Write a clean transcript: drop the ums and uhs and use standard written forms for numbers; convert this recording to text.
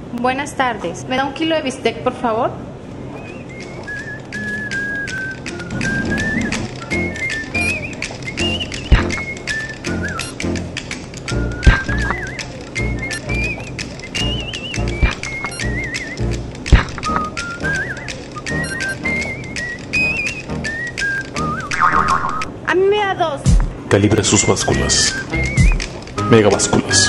Buenas tardes. ¿Me da un kilo de bistec, por favor? A mí me da dos. Calibre sus básculas. Megabásculas.